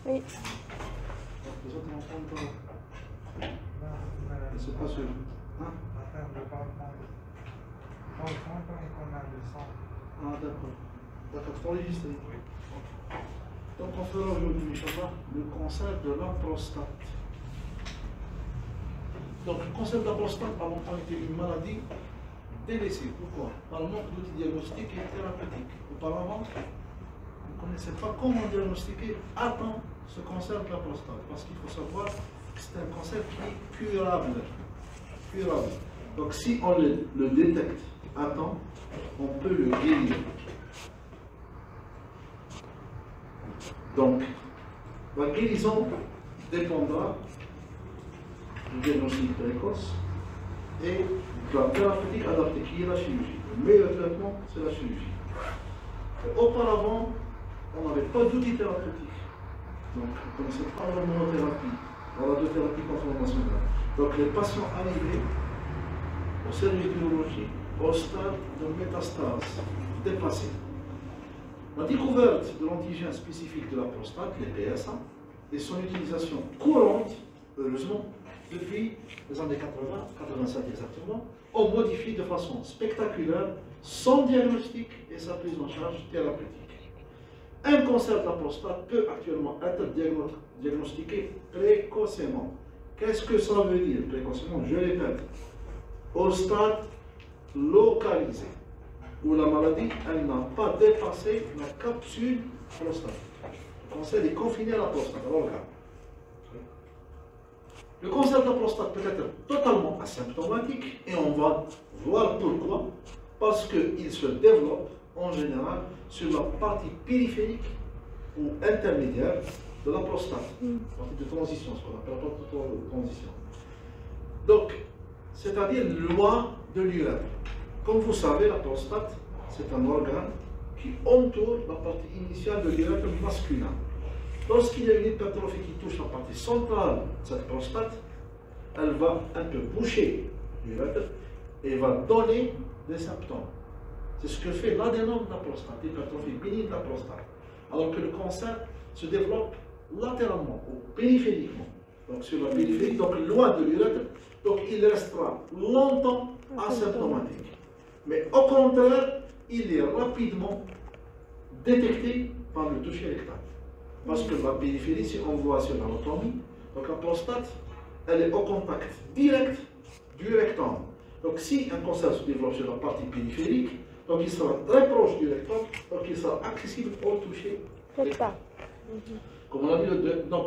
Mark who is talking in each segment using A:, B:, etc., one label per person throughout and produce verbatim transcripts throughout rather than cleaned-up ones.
A: Oui.
B: Donc les autres n'entendent pas. C'est pas sûr. Hein? Ah d'accord. D'accord, c'est enregistré. Donc on fera aujourd'hui, Inch'Allah, le cancer de la prostate. Donc le cancer de la prostate a longtemps été une maladie délaissée. Pourquoi? Par le manque d'outils diagnostiques et thérapeutiques. Auparavant, on ne connaissait pas comment diagnostiquer à temps ce cancer de la prostate. Parce qu'il faut savoir que c'est un cancer qui est curable. curable. Donc si on le, le détecte à temps, on peut le guérir. Donc, la guérison dépendra du diagnostic précoce et de la thérapeutique adaptée, qui est la chirurgie. Le meilleur traitement, c'est la chirurgie. Et auparavant, on n'avait pas d'outils thérapeutiques. Donc, on ne connaissait pas la monothérapie, la radiothérapie conventionnelle. Donc, les patients arrivaient au service d'urologie au stade de métastase déplacée. La découverte de l'antigène spécifique de la prostate, les P S A, et son utilisation courante, heureusement, depuis les années quatre-vingt, quatre-vingt-sept exactement, ont modifié de façon spectaculaire son diagnostic et sa prise en charge thérapeutique. Un cancer de la prostate peut actuellement être diagnostiqué précocement. Qu'est-ce que ça veut dire précocement? Je répète, au stade localisé, où la maladie, elle n'a pas dépassé la capsule prostatique. Le cancer est confiné à la prostate. Alors, regarde. Le cancer de la prostate peut être totalement asymptomatique et on va voir pourquoi. Parce qu'il se développe en général sur la partie périphérique ou intermédiaire de la prostate. La partie de transition, ce qu'on appelle la partie de transition. Donc, c'est-à-dire loin de l'urètre. Comme vous savez, la prostate, c'est un organe qui entoure la partie initiale de l'urètre masculin. Lorsqu'il y a une hypertrophie qui touche la partie centrale de cette prostate, elle va un peu boucher l'urètre et va donner des symptômes. C'est ce que fait l'adénome de la prostate, l'hypertrophie bénigne de la prostate. Alors que le cancer se développe latéralement ou périphériquement. Donc sur la périphérie, donc loin de l'urètre, donc il restera longtemps asymptomatique. Mais au contraire, il est rapidement détecté par le toucher rectal. Parce que la périphérie, si on voit sur l'anatomie, donc la prostate, elle est au contact direct du rectum. Donc si un cancer se développe sur la partie périphérique, donc il sera très proche du rectum, donc il sera accessible au toucher rectal. Comme on a dit, le, donc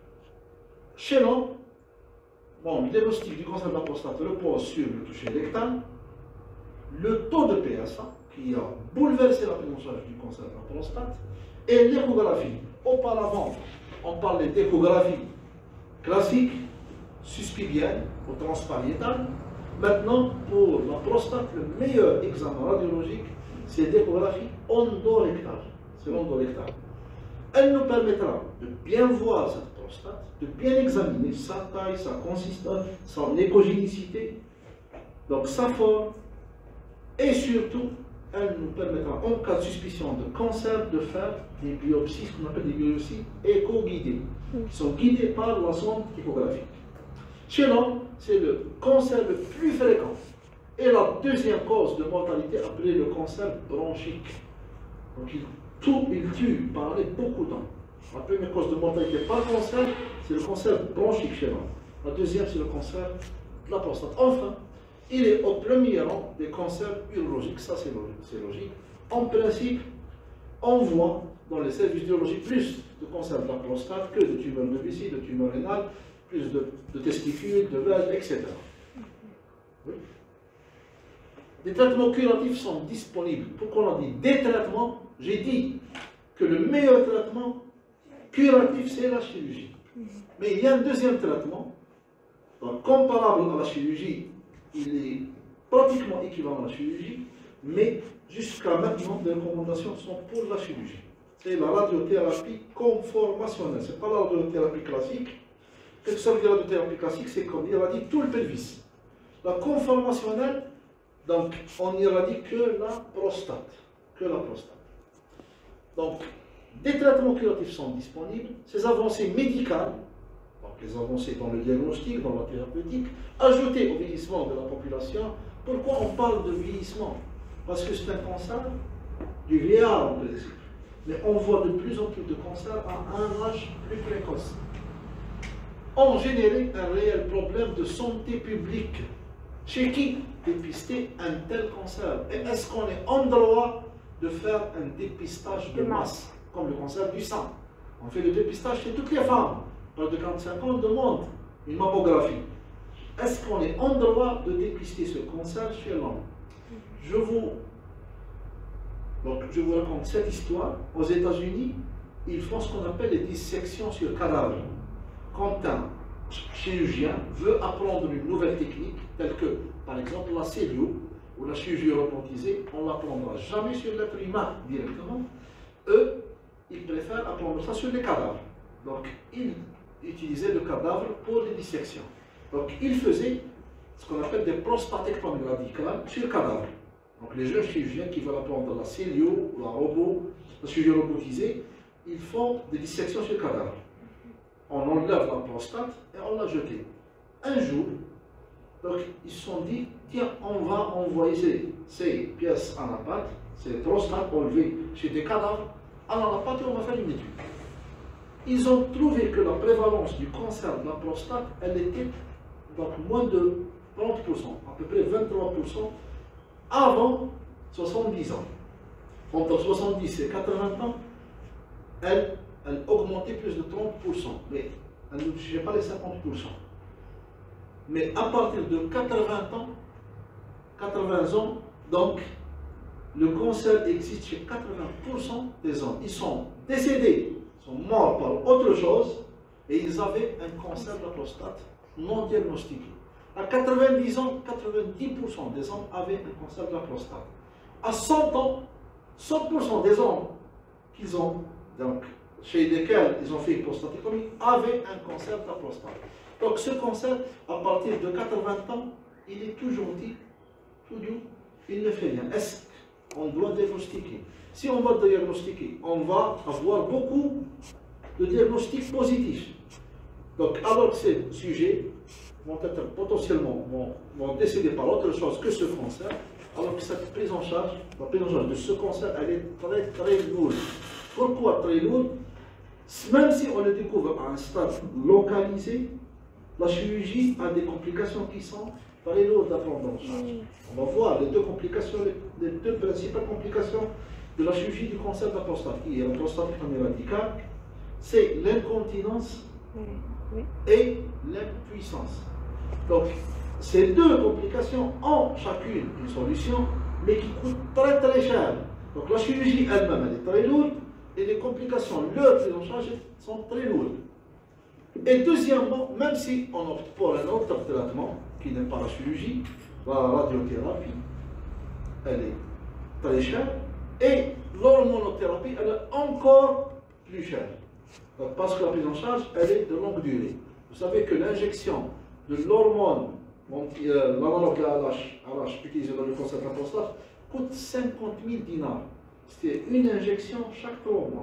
B: chez l'homme, bon, le diagnostic du cancer de la prostate repose sur le toucher rectal. Le taux de P S A, qui a bouleversé la prise en charge du cancer de la prostate, et l'échographie. Auparavant, on parlait d'échographie classique, suspidienne ou transpariétale. Maintenant, pour la prostate, le meilleur examen radiologique, c'est l'échographie endorectale. C'est l'endorectale. Elle nous permettra de bien voir cette prostate, de bien examiner sa taille, sa consistance, son écogénicité, donc sa forme, et surtout, elle nous permettra, en cas de suspicion de cancer, de faire des biopsies, ce qu'on appelle des biopsies éco-guidées, qui sont guidées par la sonde échographique. Chez l'homme, c'est le cancer le plus fréquent. Et la deuxième cause de mortalité appelée le cancer bronchique. Donc il, tout, il tue par beaucoup de temps. La première cause de mortalité par cancer, c'est le cancer bronchique chez l'homme. La deuxième, c'est le cancer de la prostate. Enfin, il est au premier rang des cancers urologiques. Ça, c'est logique. En principe, on voit dans les services d'urologie plus de cancers de la prostate que de tumeurs de vessie, de tumeurs rénales, plus de, de testicules, de verges, et cetera. Oui. Des traitements curatifs sont disponibles. Pourquoi on a dit des traitements? J'ai dit que le meilleur traitement curatif, c'est la chirurgie. Mais il y a un deuxième traitement, donc comparable à la chirurgie, il est pratiquement équivalent à la chirurgie, mais jusqu'à maintenant, les recommandations sont pour la chirurgie. C'est la radiothérapie conformationnelle, ce n'est pas la radiothérapie classique. Qu'est-ce que ça veut dire la radiothérapie classique? C'est qu'on irradie tout le pelvis. La conformationnelle, donc on irradie que la prostate. Que la prostate. Donc, des traitements curatifs sont disponibles, ces avancées médicales, donc les avancées dans le diagnostic, dans la thérapeutique, ajoutées au vieillissement de la population. Pourquoi on parle de vieillissement? Parce que c'est un cancer du vieillard, on peut dire. Mais on voit de plus en plus de cancers à un âge plus précoce. Ont généré un réel problème de santé publique. Chez qui dépister un tel cancer? Et est-ce qu'on est en droit de faire un dépistage de masse, comme le cancer du sein? On fait le dépistage chez toutes les femmes. Par de quarante-cinq ans, on demande une mammographie. Est-ce qu'on est en droit de dépister ce cancer chez l'homme? Je vous, donc, je vous raconte cette histoire. Aux États-Unis, ils font ce qu'on appelle les dissections sur cadavre. Quand un chirurgien veut apprendre une nouvelle technique, telle que, par exemple, la cellule ou la chirurgie robotisée, on ne l'apprendra jamais sur l'être humain directement. Eux, ils préfèrent apprendre ça sur les cadavres. Donc, ils utilisaient le cadavre pour les dissections. Donc, ils faisaient ce qu'on appelle des prostatectomies radicales sur le cadavre. Donc, les jeunes chirurgiens qui veulent apprendre la cellule, la robot, la chirurgie robotisée, ils font des dissections sur le cadavre. On enlève la prostate et on l'a jetée. Un jour, donc, ils se sont dit, tiens, on va envoyer ces, ces pièces en appât, ces prostates enlevées chez des cadavres, en appât et on va faire une étude. Ils ont trouvé que la prévalence du cancer de la prostate, elle était donc moins de trente pour cent, à peu près vingt-trois pour cent, avant soixante-dix ans. Entre soixante-dix et quatre-vingts ans, elle, elle augmentait plus de trente pour cent, mais elle ne touchait pas les cinquante pour cent. Mais à partir de quatre-vingts ans, quatre-vingts ans, donc, le cancer existe chez quatre-vingts pour cent des hommes. Ils sont décédés, ils sont morts par autre chose, et ils avaient un cancer de la prostate non diagnostiqué. À quatre-vingt-dix ans, quatre-vingt-dix pour cent des hommes avaient un cancer de la prostate. À cent ans, cent pour cent des hommes qu'ils ont, donc, chez lesquels ils ont fait une prostatectomie, avaient un cancer de la prostate. Donc ce cancer, à partir de quatre-vingts ans, il est toujours dit, tout doux, il ne fait rien. Est-ce qu'on doit diagnostiquer? Si on va diagnostiquer, on va avoir beaucoup de diagnostics positifs. Donc alors que ces sujets vont être potentiellement, vont, vont décéder par autre chose que ce cancer, alors que cette prise en charge, la prise en charge de ce cancer, elle est très très lourde. Pourquoi très lourde? Même si on le découvre à un stade localisé, la chirurgie a des complications qui sont très lourdes à prendre en charge. On va voir les deux complications, les, les deux principales complications de la chirurgie du cancer de la prostate, qui est la prostatectomie radicale, c'est l'incontinence et l'impuissance. Donc, ces deux complications ont chacune une solution, mais qui coûte très très cher. Donc, la chirurgie elle-même, elle est très lourde, et les complications, leur prise en charge, sont très lourdes. Et deuxièmement, même si on opte pour un autre traitement, qui n'est pas la chirurgie, la radiothérapie, elle est très chère, et l'hormonothérapie, elle est encore plus chère. Donc, parce que la prise en charge, elle est de longue durée. Vous savez que l'injection de l'hormone, euh, l'analogue de L H utilisé dans le cancer de la prostate, coûte cinquante mille dinars. C'est une injection chaque trois mois.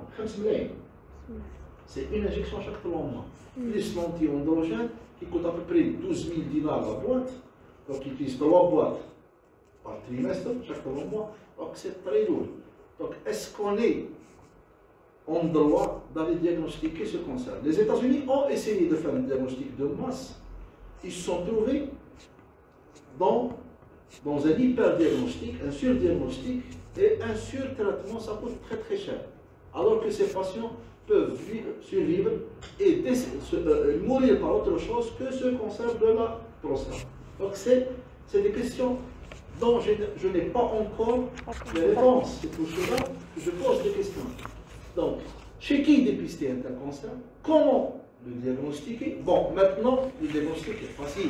B: C'est une injection chaque trois mois. Plus l'anti-androgène, qui coûte à peu près douze mille dinars la boîte. Donc, ils utilisent trois boîtes par trimestre, chaque trois mois. Donc, c'est très lourd. Donc, est-ce qu'on est en droit d'aller diagnostiquer ce cancer? Les États-Unis ont essayé de faire un diagnostic de masse. Ils se sont trouvés dans, dans un hyperdiagnostic, un surdiagnostic et un surtraitement. Ça coûte très très cher. Alors que ces patients peuvent vivre, survivre et se, euh, mourir par autre chose que ce cancer de la prostate. Donc c'est des questions dont je, je n'ai pas encore les réponses. C'est pour cela que je pose des questions. Donc, chez qui dépister un tel cancer? Comment le diagnostiquer? Bon, maintenant, le diagnostic est facile.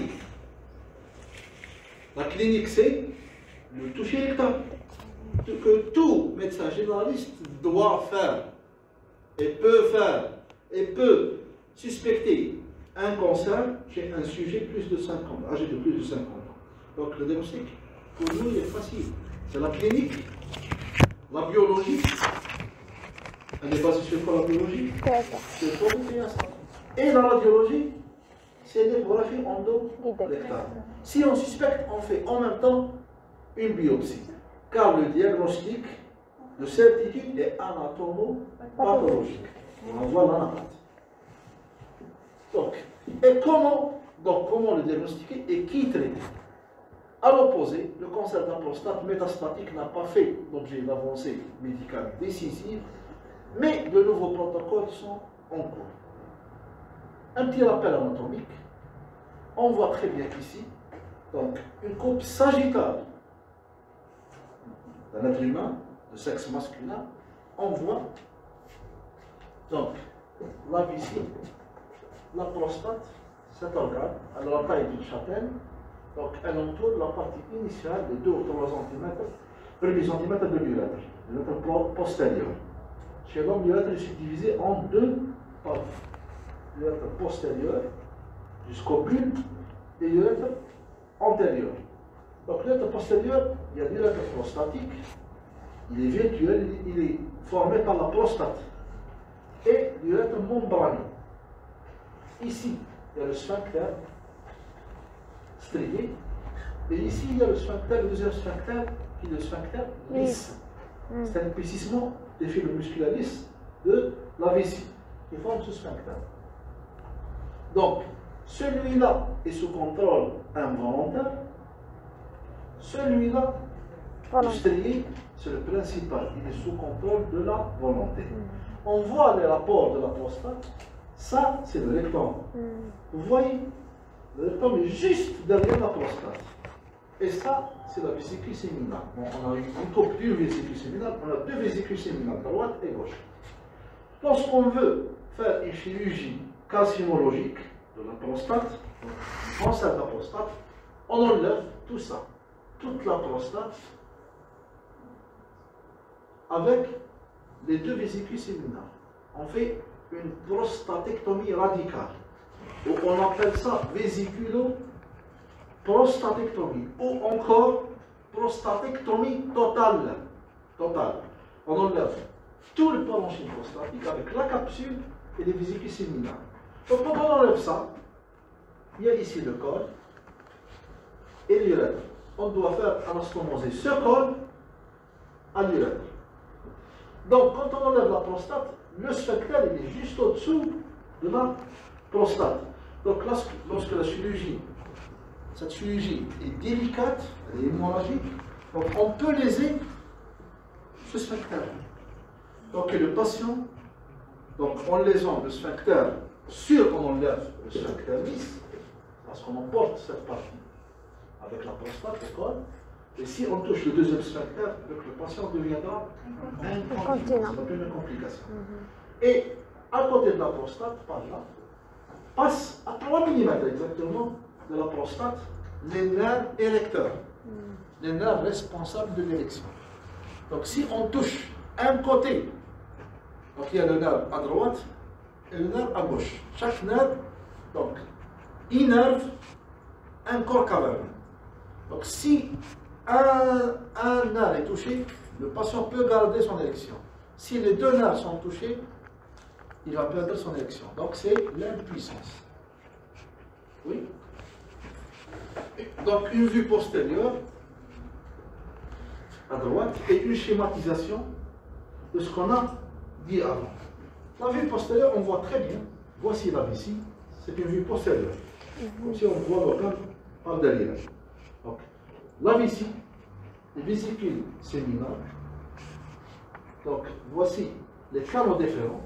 B: La clinique, c'est le toucher rectal, que tout médecin généraliste doit faire, et peut faire, et peut suspecter un cancer chez un sujet plus de cinquante, âgé de plus de cinquante ans. Donc, le diagnostic, pour nous, il est facile. C'est la clinique, la biologie, Elle est basée sur quoi, la biologie?
A: D'accord.
B: Sur le chromosomes. Et la radiologie, c'est l'échographie endorectale. Si on suspecte, on fait en même temps une biopsie. Car le diagnostic de certitude est anatomo-pathologique. On voit l'anapathe. Donc, et comment, donc, comment le diagnostiquer et qui traiter? À l'opposé, le cancer de la prostate métastatique n'a pas fait l'objet d'avancées médicales décisives, mais de nouveaux protocoles sont en cours. Un petit rappel anatomique. On voit très bien ici, donc, une coupe sagittale d'un être humain de sexe masculin. On voit donc la vessie, la prostate, cet organe, à la taille d'une châtaigne. Donc, elle entoure la partie initiale de deux ou trois centimètres, premier centimètre de l'urètre, l'urètre postérieur. Chez l'homme, l'urètre est subdivisé en deux parties. L'urètre postérieur jusqu'au bulbe et l'urètre antérieur. Donc, l'urètre postérieur, il y a l'urètre prostatique, il est virtuel, il est formé par la prostate. Et l'urètre membraneux. Ici, il y a le sphincter strié. Et ici, il y a le sphincter, le deuxième sphincter, qui est le sphincter lisse. Oui. C'est un épaississement des fibres musculaires lisses de la vessie qui forme ce sphincter. Donc, celui-là est sous contrôle involontaire. Celui-là, le strié, c'est le principal. Il est sous contrôle de la volonté. Mm. On voit les rapports de la prostate. Ça, c'est le rectum. Mm. Vous voyez, le rectum est juste derrière la prostate. Et ça, c'est la vésicule séminale. Bon, on a une coupe d'une vésicule séminale, on a deux vésicules séminales, droite et gauche. Lorsqu'on veut faire une chirurgie carcinologique de la prostate, un cancer de la prostate, on enlève tout ça, toute la prostate, avec les deux vésicules séminales. On fait une prostatectomie radicale, ou on appelle ça vésiculo-prostatectomie, ou encore prostatectomie totale. totale. On enlève tout le parenchyme prostatique avec la capsule et les vésicules séminales. Donc quand on enlève ça, il y a ici le col et l'urètre. On doit faire anastomoser ce col à l'urètre. Donc quand on enlève la prostate, le sphincter il est juste au-dessous de la prostate. Donc lorsque, lorsque la chirurgie, cette chirurgie est délicate, elle est hémorragique, donc on peut léser ce sphincter. Donc le patient, donc en lésant le sphincter, sur on enlève le sphincter lisse, parce qu'on emporte cette partie avec la prostate, le col, et si on touche le deuxième sphincter, donc le patient deviendra incontinent. C'est une complication. Mm-hmm. Et à côté de la prostate, par là, passe à trois millimètres exactement de la prostate les nerfs érecteurs, mm. les nerfs responsables de l'érection. Donc si on touche un côté, donc il y a le nerf à droite et le nerf à gauche. Chaque nerf donc, innerve un corps caverneux. Donc si un, un nerf est touché, le patient peut garder son érection. Si les deux nerfs sont touchés, il va perdre son érection. Donc c'est l'impuissance. Oui. Donc une vue postérieure à droite et une schématisation de ce qu'on a dit avant. La vue postérieure, on voit très bien. Voici la vessie, c'est une vue postérieure. Comme si on voit l'organe par derrière. Donc la vessie, les vésicules séminales. Donc voici les canaux déférents.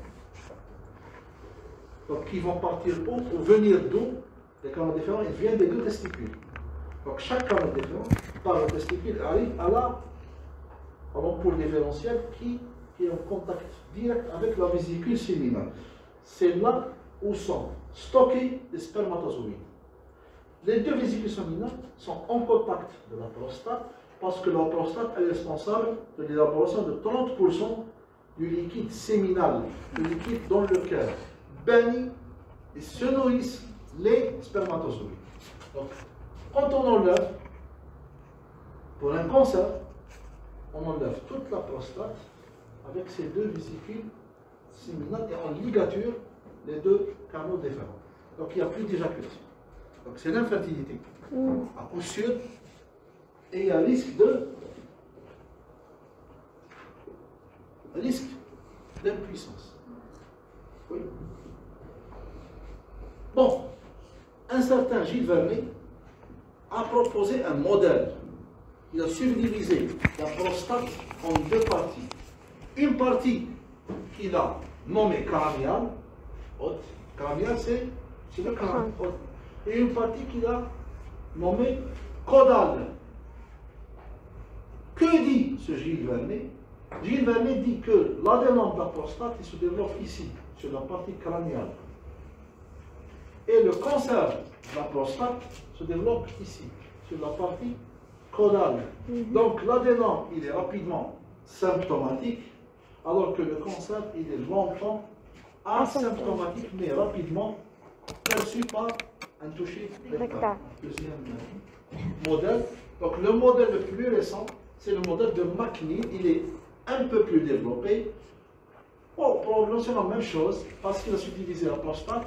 B: Donc qui vont partir où ou venir d'où? Les canaux déférents, ils viennent des deux testicules. Donc chaque canal déférent, par le testicule, arrive à la à l'ampoule différentielle qui, qui est en contact direct avec la vésicule séminale. C'est là où sont stockés les spermatozoïdes. Les deux vésicules séminales sont en contact de la prostate parce que la prostate est responsable de l'élaboration de trente pour cent du liquide séminal, du liquide dans le cœur, béni et se nourrissent les spermatozoïdes. Donc, quand on enlève, pour un cancer, on enlève toute la prostate avec ces deux vésicules séminale et on ligature les deux canaux différents. Donc il n'y a plus d'éjaculation. Donc c'est l'infertilité, mm. à coup sûr, et il y a risque de risque d'impuissance. Oui. Bon, un certain Gilles Vernet a proposé un modèle. Il a subdivisé la prostate en deux parties. Une partie qu'il a nommée crâniale, haute. Crâniale, c'est le crâne. Haute. Et une partie qu'il a nommée caudale. Que dit ce Gilles Vernet? Gilles Vernet dit que l'adénome de la prostate il se développe ici, sur la partie crâniale. Et le cancer de la prostate se développe ici, sur la partie caudale. Mm-hmm. Donc l'adénome, il est rapidement symptomatique, alors que le cancer, il est longtemps asymptomatique, mais rapidement perçu par un toucher rectal. Deuxième modèle. Donc le modèle le plus récent, c'est le modèle de McNeil. Il est un peu plus développé. Bon, probablement c'est la même chose, parce qu'il a subdivisé la prostate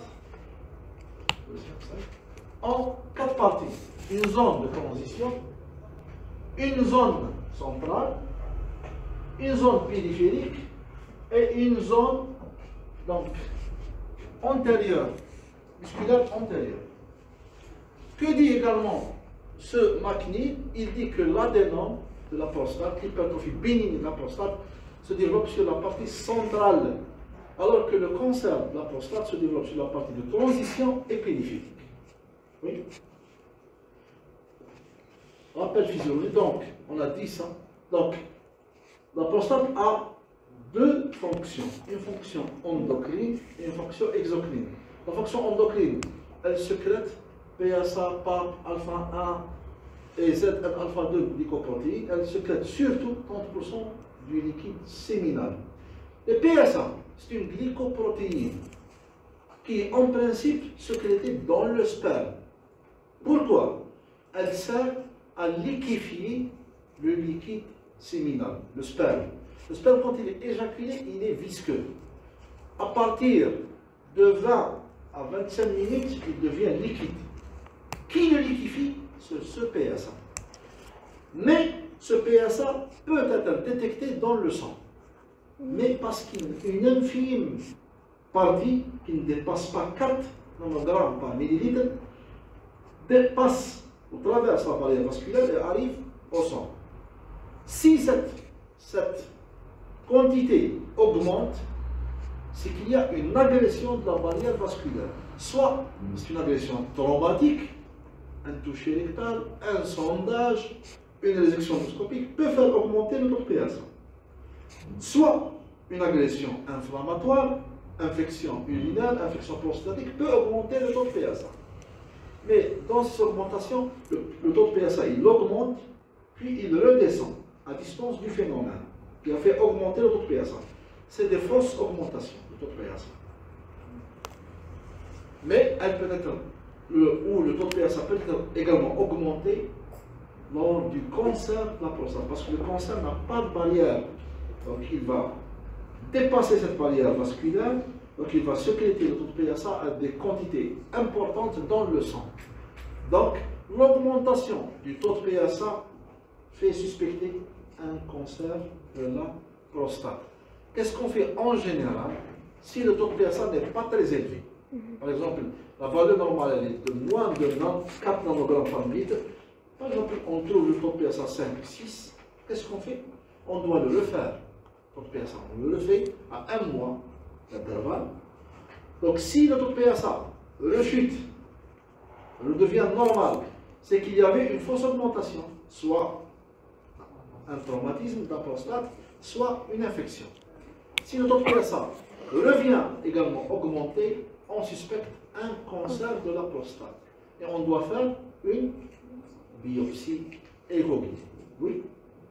B: en quatre parties. Une zone de transition, une zone centrale, une zone périphérique et une zone donc antérieure, musculaire antérieure. Que dit également ce McNeil? Il dit que l'adénome de la prostate, l'hypertrophie bénigne de la prostate, se développe sur la partie centrale, alors que le cancer de la prostate se développe sur la partie de transition et périphérique. Oui. Rappel physiologique, donc, on a dit ça. Donc, la prostate a deux fonctions, une fonction endocrine et une fonction exocrine. La fonction endocrine, elle sécrète P S A, P A P, alpha un et Z N alpha deux glycoprotéines. Elle sécrète surtout trente pour cent du liquide séminal. Le P S A, c'est une glycoprotéine qui est en principe sécrétée dans le sperme. Pourquoi? Elle sert à liquéfier le liquide séminal, le sperme. Le sperme, quand il est éjaculé, il est visqueux. À partir de vingt à vingt-cinq minutes, il devient liquide. Qui le liquéfie? C'est ce P S A. Mais ce P S A peut être détecté dans le sang. Mais parce qu'une infime partie qui ne dépasse pas quatre nanogrammes par millilitre dépasse ou traverse la barrière vasculaire et arrive au sang. Si cette, cette quantité augmente, c'est qu'il y a une agression de la barrière vasculaire. Soit c'est une agression traumatique, un toucher rectal, un sondage, une résection endoscopique peut faire augmenter le taux de P S A. Soit une agression inflammatoire, infection urinaire, infection prostatique peut augmenter le taux de P S A. Mais dans cette augmentation, le, le taux de P S A il augmente, puis il redescend à distance du phénomène qui a fait augmenter le taux de P S A. C'est des fausses augmentations du taux de P S A. Mais elle peut être, le, ou le taux de P S A peut être également augmenté lors du cancer de la prostate, parce que le cancer n'a pas de barrière. Donc il va dépasser cette barrière vasculaire, donc il va sécréter le taux de P S A à des quantités importantes dans le sang. Donc l'augmentation du taux de P S A fait suspecter un cancer de la prostate. Qu'est-ce qu'on fait en général si le taux de P S A n'est pas très élevé? Par exemple, la valeur normale elle est de moins de quatre nanogrammes par litre. Par exemple, on trouve le taux de P S A cinq, six. Qu'est-ce qu'on fait? On doit le refaire. Le taux de P S A, on le refait à un mois d'intervalle. Donc, si le taux de P S A rechute, redevient normal, c'est qu'il y avait une fausse augmentation, soit un traumatisme de la prostate, soit une infection. Si le taux de P S A revient également augmenté, on suspecte un cancer de la prostate. Et on doit faire une biopsie échoguée. Oui.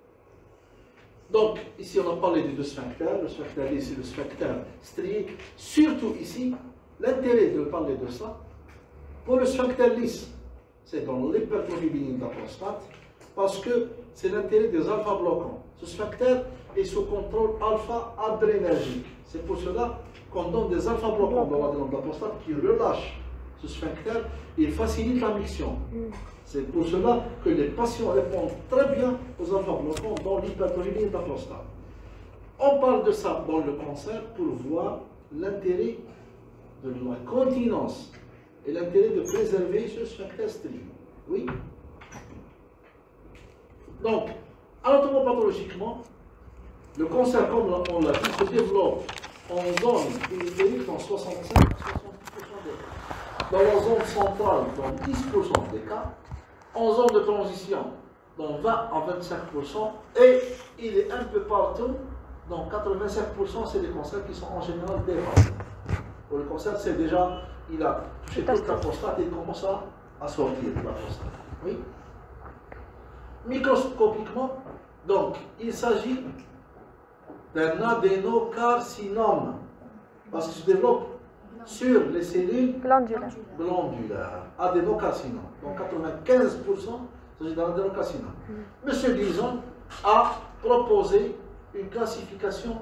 B: Donc, ici, on a parlé des deux sphincters. Le sphincter lisse et le sphincter strié. Surtout ici, l'intérêt de parler de ça, pour le sphincter lisse, c'est dans l'hypertrophie bénigne de la prostate. parce que c'est l'intérêt des alpha-bloquants. Ce sphincter est sous contrôle alpha-adrénergique. C'est pour cela qu'on donne des alpha-bloquants dans la glande de la prostate qui relâchent ce sphincter et facilitent la miction. C'est pour cela que les patients répondent très bien aux alpha-bloquants dans l'hypertonie de la prostate. On parle de ça dans le cancer pour voir l'intérêt de la continence et l'intérêt de préserver ce sphincter stérile. Oui. Donc, anatomopathologiquement, le cancer, comme on l'a dit, se développe en zone périphérique dans soixante-cinq à soixante-dix pour cent des cas. Dans la zone centrale, dans dix pour cent des cas. En zone de transition, dans vingt à vingt-cinq pour cent. Et il est un peu partout. Dans quatre-vingt-cinq pour cent, c'est des cancers qui sont en général dépassés. Pour le cancer, c'est déjà, il a touché toute la prostate et il commence à, à sortir de la prostate. Oui. Microscopiquement, donc, il s'agit d'un adénocarcinome, parce qu'il se développe sur les cellules
A: glandulaires.
B: glandulaires. Adénocarcinome. Donc, quatre-vingt-quinze pour cent, il s'agit d'un adénocarcinome. Mm. M. Gleason a proposé une classification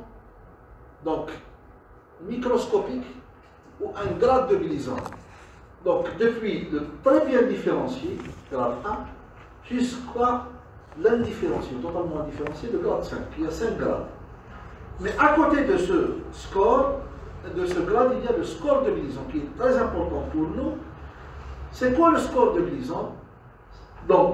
B: donc microscopique ou un grade de Gleason. Donc, depuis le très bien différencié, grade un, jusqu'à l'indifférencié, totalement indifférencié, de grade cinq. Il y a cinq grades. Mais à côté de ce score, de ce grade, il y a le score de Gleason qui est très important pour nous. C'est quoi le score de Gleason? Donc,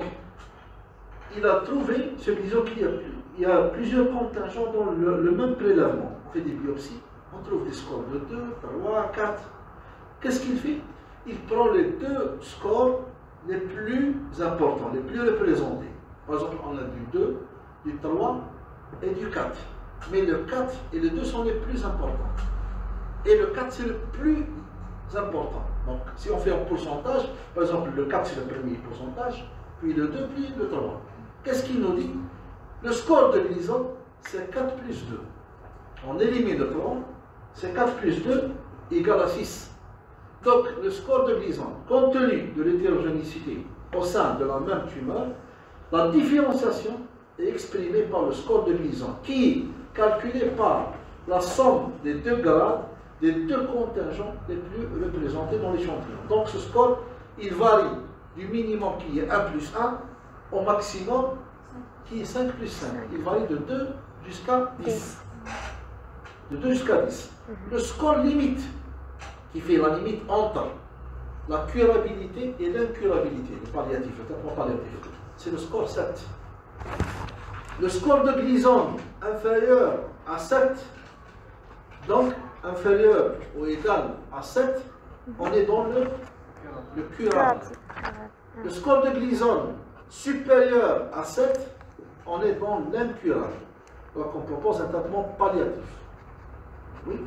B: il a trouvé, ce Gleason, qu'il y a, il y a plusieurs contingents dans le, le même prélèvement. On fait des biopsies, on trouve des scores de deux, trois, quatre. Qu'est-ce qu'il fait? Il prend les deux scores les plus importants, les plus représentés. Par exemple, on a du deux, du trois et du quatre. Mais le quatre et le deux sont les plus importants. Et le quatre, c'est le plus important. Donc, si on fait un pourcentage, par exemple, le quatre, c'est le premier pourcentage, puis le deux, puis le trois. Qu'est-ce qu'il nous dit? Le score de Gleason, c'est quatre plus deux. On élimine le trois, c'est quatre plus deux égale à six. Donc, le score de Gleason, compte tenu de l'hétérogénéité au sein de la même tumeur, la différenciation est exprimée par le score de Gleason, qui est calculé par la somme des deux grades, des deux contingents les plus représentés dans l'échantillon. Donc, ce score, il varie du minimum qui est un plus un au maximum qui est cinq plus cinq. Il varie de deux jusqu'à dix. De deux jusqu'à dix. Le score limite, qui fait la limite entre la curabilité et l'incurabilité, le palliatif, le traitement palliatif, c'est le score sept. Le score de Gleason inférieur à sept, donc inférieur ou égal à sept, on est dans le, le curable. Le score de Gleason supérieur à sept, on est dans l'incurable. Donc on propose un traitement palliatif. Oui.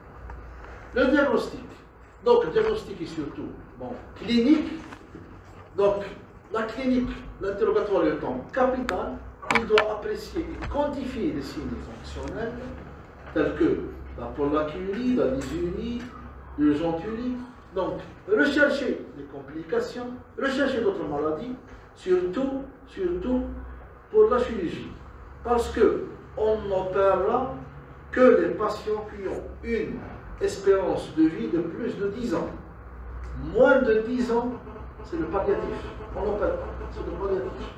B: Le diagnostic. Donc le diagnostic est surtout bon, clinique. Donc la clinique, l'interrogatoire est le temps capital. Il doit apprécier et quantifier les signes fonctionnels tels que la pollakiurie, la dysurie, l'urgenturie. Donc rechercher les complications, rechercher d'autres maladies, surtout, surtout pour la chirurgie. Parce qu'on n'opérera que les patients qui ont une espérance de vie de plus de dix ans. Moins de dix ans, c'est le palliatif. On n'opère pas, c'est le palliatif.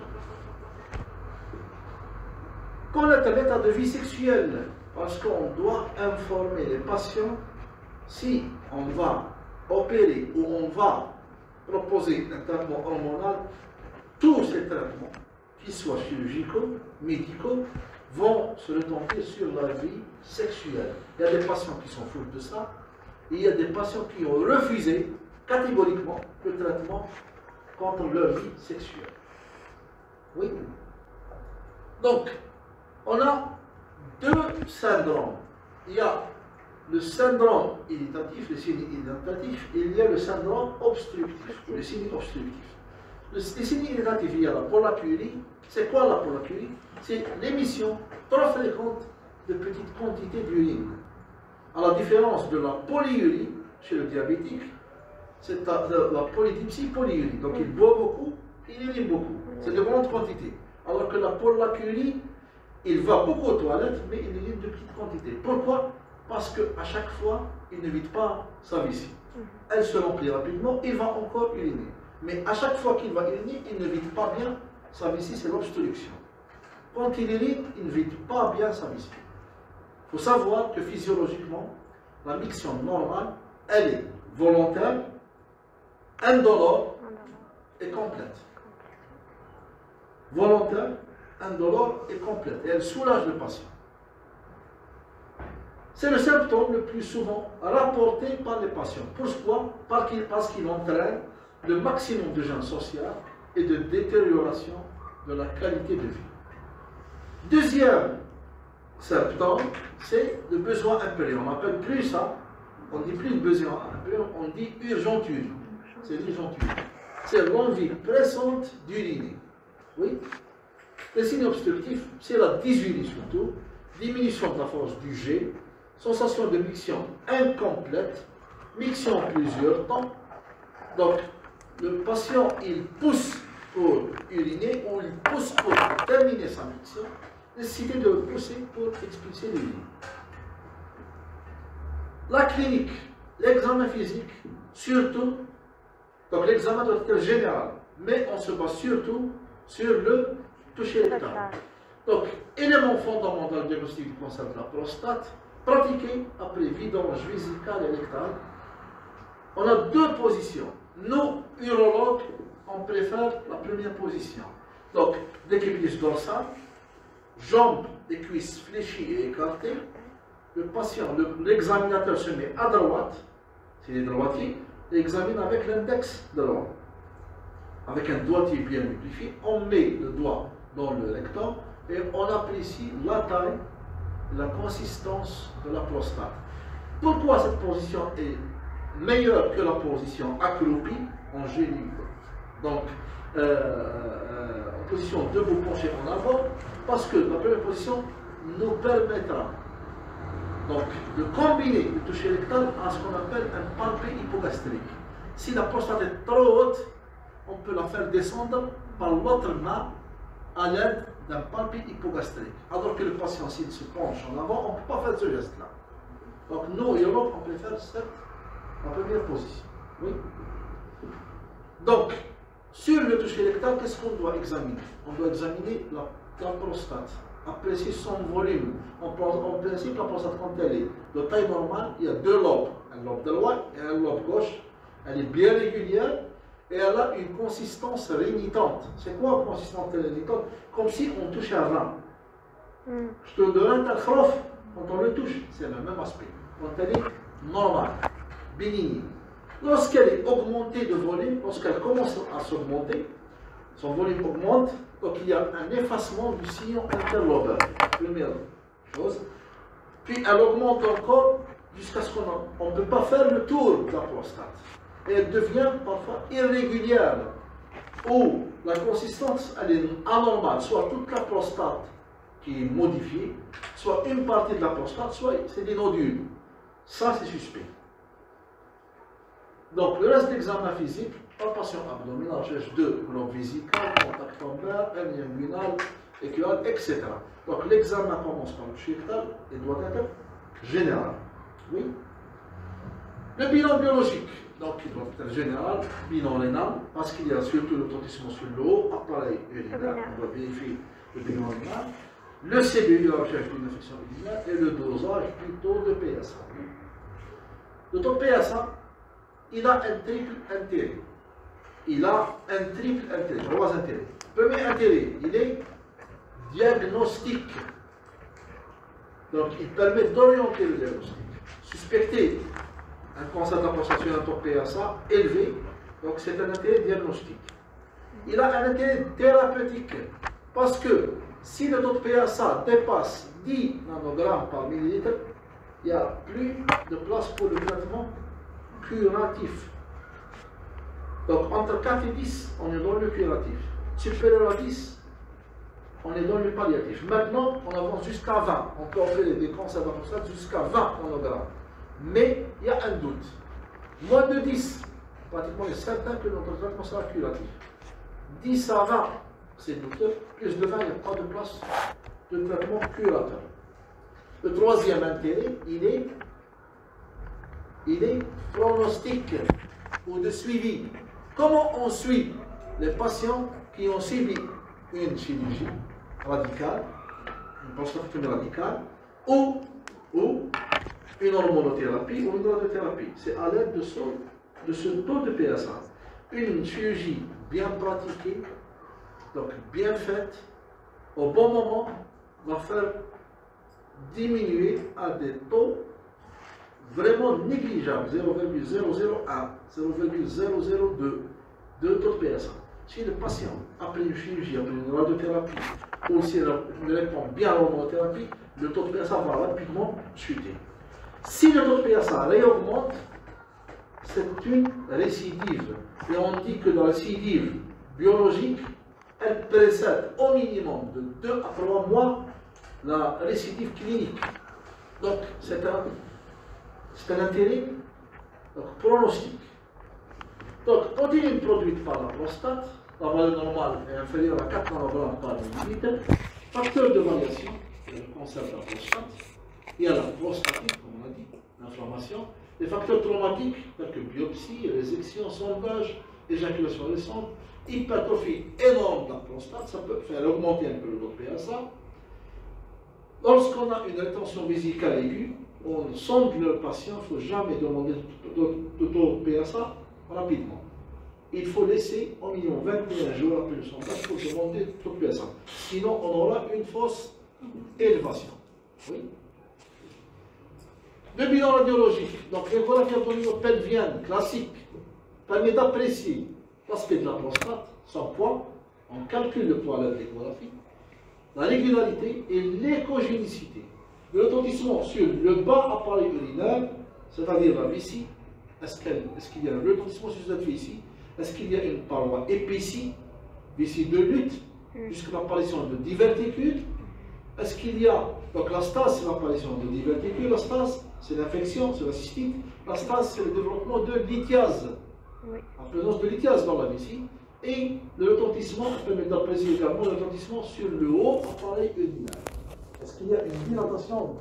B: Connaître l'état de vie sexuel, parce qu'on doit informer les patients si on va opérer ou on va proposer un traitement hormonal. Tous ces traitements, qu'ils soient chirurgicaux, médicaux, vont se retentir sur la vie sexuelle. Il y a des patients qui sont fous de ça, et il y a des patients qui ont refusé catégoriquement le traitement contre leur vie sexuelle. Oui. Donc, on a deux syndromes. Il y a le syndrome irritatif, le signe irritatif, et il y a le syndrome obstructif, le signe obstructif. Le, les signes irritatifs, il y a la pollakiurie. C'est quoi la pollakiurie? C'est l'émission trop fréquente de petites quantités d'urine. À la différence de la polyurie chez le diabétique, c'est la, la, la polydipsie polyurie. Donc il boit beaucoup, il urine beaucoup. C'est de grandes quantités. Alors que la Paul Curie, il va beaucoup aux toilettes, mais il urine de petites quantités. Pourquoi? Parce qu'à chaque fois, il ne vide pas sa vessie. Elle se remplit rapidement, il va encore uriner. Mais à chaque fois qu'il va uriner, il ne vide pas bien sa vessie, c'est l'obstruction. Quand il urine, il ne vide pas bien sa vessie. Il faut savoir que physiologiquement, la miction normale, elle est volontaire, indolore et complète. Volontaire, indolore et complète. Et elle soulage le patient. C'est le symptôme le plus souvent rapporté par les patients. Pourquoi? Parce qu'il entraîne le maximum de gêne sociale et de détérioration de la qualité de vie. Deuxième symptôme, c'est le besoin impérieux. On n'appelle plus ça, on ne dit plus le besoin impérieux, on dit urgenture. C'est l'urgenture. C'est l'envie pressante d'uriner. Oui. Les signes obstructifs, c'est la dysurie surtout, diminution de la force du jet, sensation de miction incomplète, miction plusieurs temps. Donc, le patient, il pousse pour uriner ou il pousse pour terminer sa miction, nécessité de pousser pour expulser l'urine. La clinique, l'examen physique, surtout, donc l'examen doit être général, mais on se base surtout sur le toucher rectal. Donc, élément fondamental du diagnostic du cancer de la prostate, pratiqué après vidange vésicale et rectale. On a deux positions. Nous, urologues, on préfère la première position. Donc, décubitus dorsal, jambes et cuisses fléchies et écartées. Le patient, l'examinateur se met à droite, s'il est droitier, et examine avec l'index droit. Avec un doigtier bien lubrifié, on met le doigt dans le rectum et on apprécie la taille et la consistance de la prostate. Pourquoi cette position est meilleure que la position accroupie en génie? Donc, euh, euh, en position debout penché en avant, parce que la première position nous permettra donc de combiner le toucher rectal à ce qu'on appelle un palpé hypogastrique. Si la prostate est trop haute, on peut la faire descendre par l'autre main à l'aide d'un palpé hypogastrique. Alors que le patient, s'il se penche en avant, on ne peut pas faire ce geste-là. Donc nous, urologues, on préfère cette en première position. Oui. Donc, sur le toucher rectal, qu'est-ce qu'on doit examiner? On doit examiner la, la prostate, apprécier son volume. En, en principe, la prostate, quand elle est de taille normale, il y a deux lobes, un lobe droit et un lobe gauche. Elle est bien régulière et elle a une consistance rénitente. C'est quoi une consistance rénitente? Comme si on touchait un rein. Mm. Je te donne un khrof, quand on le touche, c'est le même aspect. Quand elle est normale, bénigne. Lorsqu'elle est augmentée de volume, lorsqu'elle commence à s'augmenter, son volume augmente, donc il y a un effacement du sillon interlobaire. Première chose. Puis elle augmente encore jusqu'à ce qu'on ne peut pas faire le tour de la prostate. Et elle devient parfois irrégulière, où la consistance elle est anormale, soit toute la prostate qui est modifiée, soit une partie de la prostate, soit c'est des nodules. Ça, c'est suspect. Donc, le reste de l'examen physique, palpation abdominale, recherche de globe vésical, contact lombaire, hernie inguinale, équial, et cetera. Donc, l'examen commence par le toucher rectal et doit être général. Oui. Le bilan biologique, donc il doit être général, bilan rénal, parce qu'il y a surtout le traumatisme sur le haut, appareil urinaire, on doit vérifier le bilan rénal. Le C B U, la recherche d'une infection urinaire, et le dosage du taux de P S A. Le taux de P S A, il a un triple intérêt. Il a un triple intérêt, trois intérêts. Premier intérêt, il est diagnostique. Donc, il permet d'orienter le diagnostic. Suspecter un cancer de la prostate sur un taux de P S A élevé, donc c'est un intérêt diagnostique. Il a un intérêt thérapeutique, parce que si le taux de P S A dépasse dix nanogrammes par millilitre, il n'y a plus de place pour le traitement curatif. Donc entre quatre et dix, on est dans le curatif. Supérieur à dix, on est dans le palliatif. Maintenant, on avance jusqu'à vingt. On peut opérer des cancers de la prostate jusqu'à vingt nanogrammes. Mais il y a un doute. Moins de dix, pratiquement il est certain que notre traitement sera curatif. dix à vingt, c'est douteux. Plus de vingt, il n'y a pas de place de traitement curateur. Le troisième intérêt, il est, il est pronostic ou de suivi. Comment on suit les patients qui ont subi une chirurgie radicale, une prostatectomie radicale, ou, ou une hormonothérapie ou une radiothérapie? C'est à l'aide de ce, de ce taux de P S A. Une chirurgie bien pratiquée, donc bien faite, au bon moment, va faire diminuer à des taux vraiment négligeables, zéro virgule zéro zéro un, zéro virgule zéro zéro deux de taux de P S A. Si le patient, après une chirurgie, après une radiothérapie, ou s'il répond bien à l'hormonothérapie, le taux de P S A va rapidement chuter. Si le taux de P S A réaugmente, c'est une récidive. Et on dit que la récidive biologique, elle précède au minimum de deux à trois mois la récidive clinique. Donc, c'est un, c'est un intérêt donc, pronostic. Donc, protéine produite par la prostate, la valeur normale est inférieure à quatre nanogrammes par millilitre. Facteur de variation, le cancer de la prostate. Il y a la prostatite, comme on a dit, l'inflammation. Les facteurs traumatiques, tels que biopsie, résection, sondage, éjaculation récente, hypertrophie énorme de la prostate, ça peut faire augmenter un peu le taux de P S A. Lorsqu'on a une rétention vésicale aiguë, on sonde le patient, il ne faut jamais demander de taux de P S A rapidement. Il faut laisser au minimum vingt et un jours après le sondage pour demander le taux de P S A. Sinon, on aura une fausse élévation. Oui. Le bilan radiologique, donc l'échographie abdominopelvienne classique, permet d'apprécier l'aspect de la prostate, son poids, on calcule le poids à l'aide de l'échographie, la régularité et l'échogénicité. Le retentissement sur le bas appareil urinaire, c'est-à-dire la vessie, est-ce qu'il est y a un retentissement sur cette vessie? Est-ce qu'il y a une paroi épaissie, vessie de lutte, jusqu'à l'apparition de diverticules? Est-ce qu'il y a, donc la stase c'est l'apparition de diverticules, la stase c'est l'infection, c'est la cystite, la stase c'est le développement de lithiase, oui. La présence de lithiase dans la vessie, et le retentissement permet d'apprécier également le retentissement sur le haut appareil urinaire. Est-ce qu'il y a une dilatation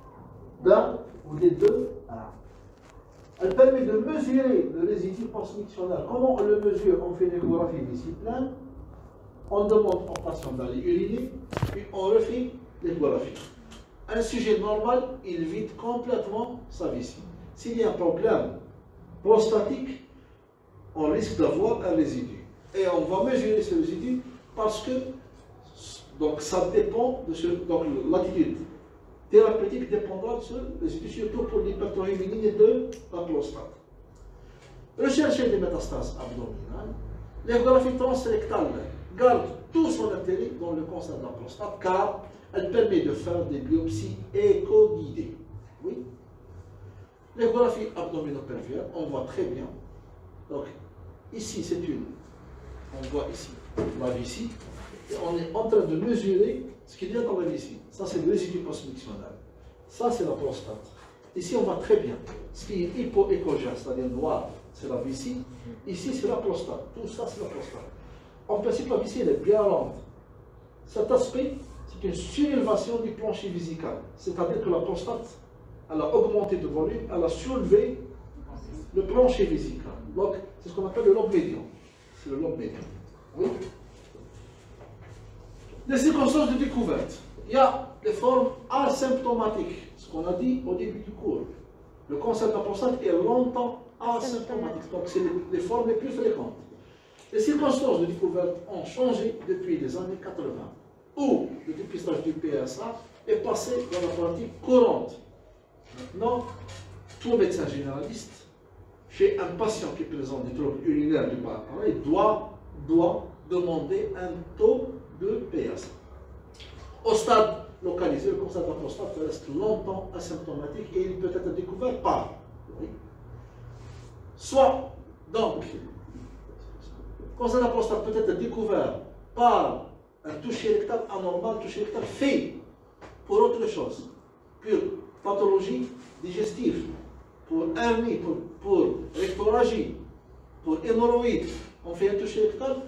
B: d'un ou des deux? Ah. Elle permet de mesurer le résidu post-mictionnaire. Comment on le mesure? On fait une échographie vessie pleine, on demande au patient d'aller uriner, puis on refait l'échographie. Un sujet normal, il vide complètement sa vessie. S'il y a un problème prostatique, on risque d'avoir un résidu. Et on va mesurer ce résidu parce que donc, ça dépend de ce. Donc l'attitude thérapeutique dépendra de ce résidu, surtout pour l'hypertrophie féminine de la prostate. Rechercher des métastases abdominales. L'échographie transrectale garde tout son intérêt dans le cancer de la prostate car elle permet de faire des biopsies éco-guidées. Oui. L'échographie abdominopelvienne, on voit très bien. Donc, ici, c'est une. On voit ici la vessie. Et on est en train de mesurer ce qu'il y a dans la vessie. Ça, c'est le résidu post-mictionnel. Ça, c'est la prostate. Ici, on voit très bien. Ce qui est hypoéchogène, c'est-à-dire noir, c'est la vessie. Ici, c'est la prostate. Tout ça, c'est la prostate. En principe, la vessie, elle est bien ronde. Cet aspect, c'est une surélévation du plancher vésical. C'est-à-dire que la prostate, elle a augmenté de volume, elle a soulevé le plancher vésical. Donc, c'est ce qu'on appelle le lobe médian. C'est le lobe médian. Oui. Les circonstances de découverte. Il y a des formes asymptomatiques, ce qu'on a dit au début du cours. Le cancer de la prostate est longtemps asymptomatique, donc c'est les, les formes les plus fréquentes. Les circonstances de découverte ont changé depuis les années quatre-vingt, où le dépistage du P S A est passé dans la pratique courante. Maintenant, tout médecin généraliste, chez un patient qui présente des troubles urinaires du bas appareil, doit, doit demander un taux de P S A. Au stade localisé, le cancer de la prostate reste longtemps asymptomatique et il peut être découvert par, oui. Soit, donc, le cancer de la prostate peut être découvert par un toucher rectal anormal, toucher rectal fait pour autre chose, pour pathologie digestive, pour hernie, pour, pour rectorragie, pour hémorroïdes. On fait un toucher rectal,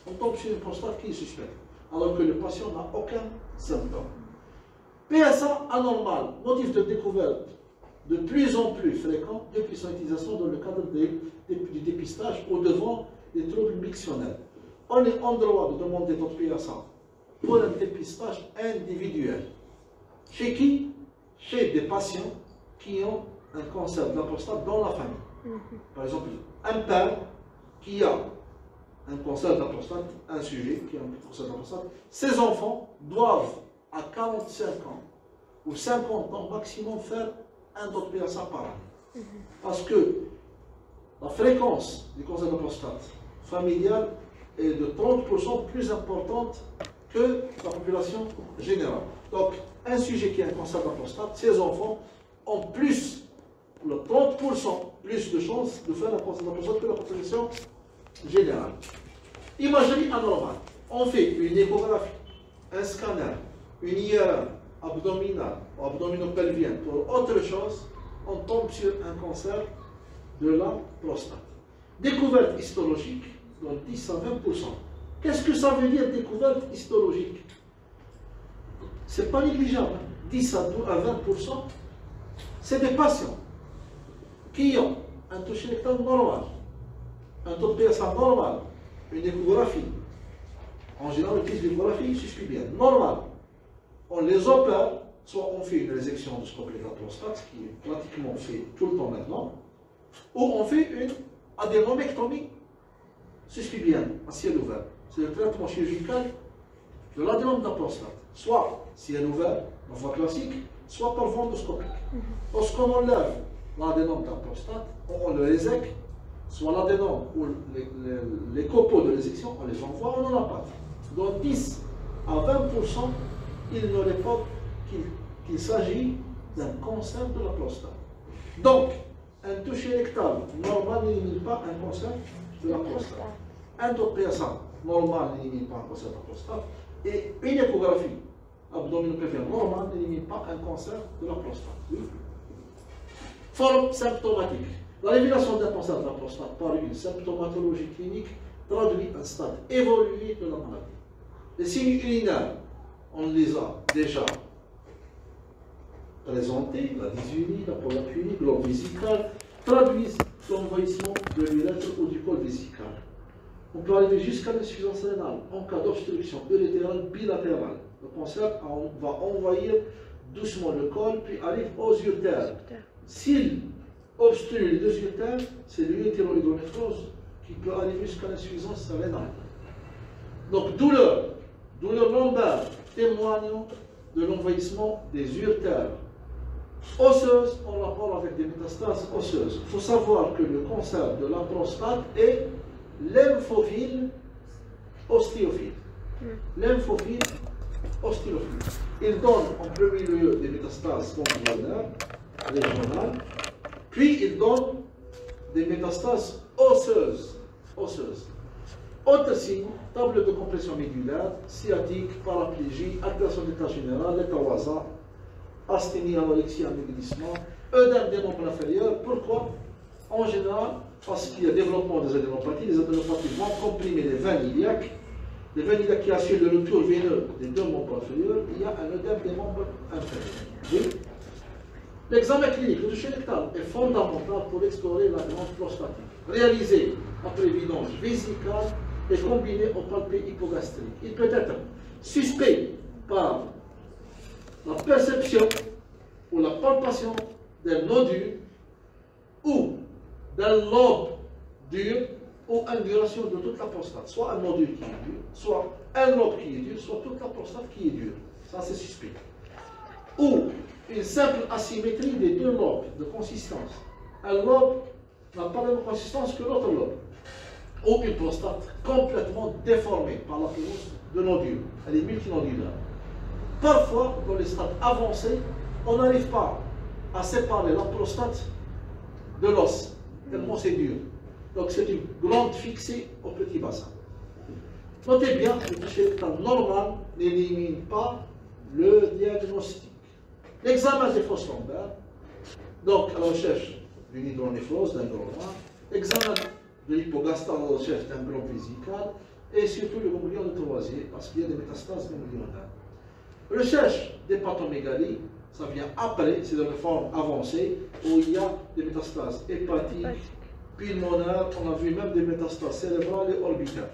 B: on tombe sur une prostate qui est suspecte, alors que le patient n'a aucun symptôme. P S A anormal, motif de découverte de plus en plus fréquent depuis son utilisation dans le cadre des, des, du dépistage ou devant les troubles mictionnels. On est en droit de demander notre P S A pour un dépistage individuel. Chez qui? Chez des patients qui ont un cancer de la prostate dans la famille. Par exemple, un père qui a un cancer de la prostate, un sujet qui a un cancer de la prostate, ses enfants doivent à quarante-cinq ans ou cinquante ans maximum faire un autre P S A par année. Parce que la fréquence du cancer de la prostate familiale est de trente pour cent plus importante que la population générale. Donc, un sujet qui a un cancer de la prostate, ses enfants ont plus, le trente pour cent plus de chances de faire un cancer de la prostate que la population générale. Imagerie anormale. On fait une échographie, un scanner, une I R M abdominale ou abdominopelvienne pour autre chose, on tombe sur un cancer de la prostate. Découverte histologique dans dix à vingt pour cent. Qu'est-ce que ça veut dire découverte histologique? C'est pas négligeable. dix à vingt pour cent, c'est des patients qui ont un toucher rectal normal, un taux de P S A normal, une échographie. En général, on utilise l'échographie suspibienne, normale. On les opère, soit on fait une résection de scopie de la prostate, ce qui est pratiquement fait tout le temps maintenant, ou on fait une adénomectomie suspibienne à ciel ouvert. C'est le traitement chirurgical de l'adénome de la prostate. Soit ciel ouvert, la voie classique, soit par voie endoscopique. Lorsqu'on enlève l'adénome de la prostate, on le résèque, soit l'adénome ou les, les, les copeaux de résection, on les envoie, on n'en a pas. Donc dix à vingt pour cent, il n'aurait pas qu'il qu'il s'agit d'un cancer de la prostate. Donc, un toucher rectal normal n'élimine pas un cancer de la prostate. Un taux de P S A normal n'élimine pas un cancer de la prostate. Et une échographie abdominopelvienne normale n'élimine pas un cancer de la prostate. Oui. Forme symptomatique. La révélation d'un cancer de la prostate par une symptomatologie clinique traduit un stade évolué de la maladie. Les signes urinaires, on les a déjà présentés, la dysurie, la polyurie, le globe vésical, traduisent l'envahissement de l'urètre ou du col vésical. On peut arriver jusqu'à l'insuffisance rénale en cas d'obstruction urétérale bilatérale. Le cancer va envahir doucement le col, puis arrive aux uretères. S'il obstrue les deux uretères, c'est l'urétérohydronéphrose qui peut arriver jusqu'à l'insuffisance rénale. Donc, douleur, douleur lombaire, témoignant de l'envahissement des uretères osseuses en rapport avec des métastases osseuses. Il faut savoir que le cancer de la prostate est lymphophile ostéophile. Lymphophile ostéophile. Il donne en premier lieu des métastases ganglionnaires, régionales, puis il donne des métastases osseuses. osseuses. Autre signe, table de compression médulaire, sciatique, paraplégie, altération d'état général, l'état wasa, asthénie, anorexie, amaigrissement, œdème des membres inférieurs. Pourquoi? En général, parce qu'il y a développement des adénopathies. Les adénopathies vont comprimer les veines iliaques. Les veines iliaques qui assurent le retour veineux des deux membres inférieurs. Il y a un œdème des membres inférieurs. Oui. L'examen clinique, le toucher rectal, est fondamental pour explorer la glande prostatique. Réalisé après vidange vésicale et combiné au palpé hypogastrique. Il peut être suspect par la perception ou la palpation d'un nodule ou d'un lobe dur ou induration de toute la prostate. Soit un nodule qui est dur, soit un lobe qui est dur, soit toute la prostate qui est dure. Ça, c'est suspect. Ou une simple asymétrie des deux lobes de consistance. Un lobe n'a pas la même consistance que l'autre lobe. Ou une prostate complètement déformée par la présence de nodules. Elle est multinodulaire. Parfois, dans les stades avancés, on n'arrive pas à séparer la prostate de l'os, tellement c'est dur. Donc c'est une glande fixée au petit bassin. Notez bien que le toucher rectal normal n'élimine pas le diagnostic. L'examen des fosses lombaires, donc à la recherche d'une hydronéphrose, d'un grand rein, l'examen de l'hypogastral à la recherche d'un globe vésical, et surtout le ganglion de Troisier, parce qu'il y a des métastases ganglionnaires. Recherche d'hépatomégalie, ça vient après, c'est dans une forme avancée, où il y a des métastases hépatiques, pulmonaires, on a vu même des métastases cérébrales et orbitaires.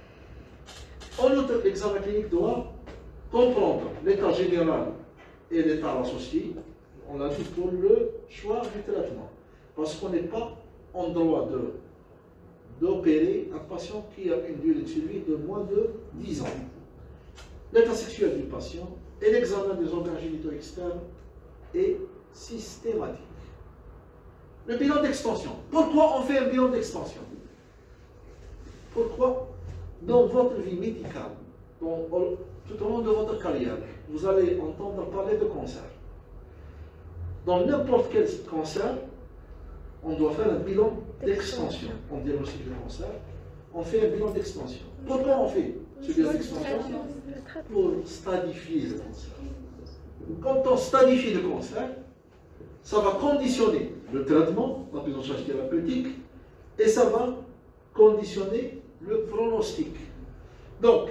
B: En outre, l'examen clinique doit comprendre l'état général et l'état associé, on l'a dit pour le choix du traitement, parce qu'on n'est pas en droit de d'opérer un patient qui a une durée de survie de moins de dix ans. L'état sexuel du patient et l'examen des organes génitaux externes est systématique. Le bilan d'extension. Pourquoi on fait un bilan d'extension? Pourquoi dans votre vie médicale, dans, tout au long de votre carrière, vous allez entendre parler de cancer. Dans n'importe quel cancer, on doit faire un bilan d'extension. On diagnostique le cancer, on fait un bilan d'extension. Pourquoi on fait ce bilan d'extension? Pour stadifier le cancer. Quand on stadifie le cancer, ça va conditionner le traitement, la prise en charge thérapeutique, et ça va conditionner le pronostic. Donc,